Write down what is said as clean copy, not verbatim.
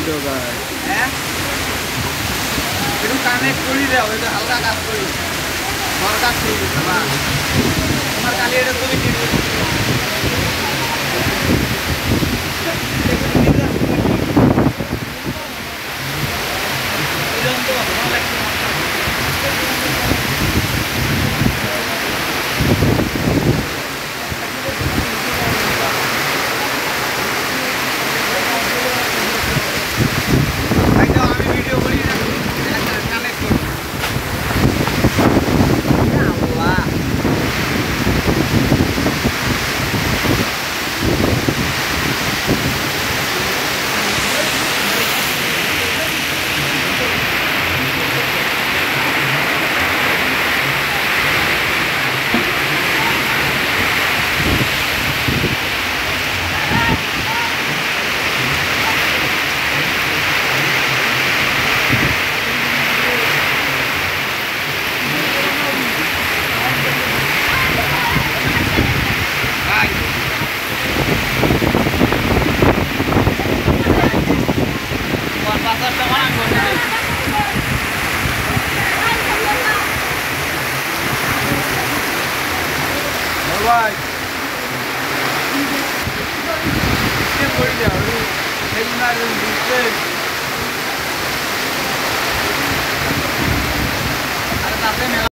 তো ভাই হ্যাঁ একটু কানেক্ট করি দাও এটা হালকা কাজ করি বড় কাজ করি তোমার তোমার কালি এটা তুমি কি ভাই কে করি দাও এগুলা দিতে আরে তাতে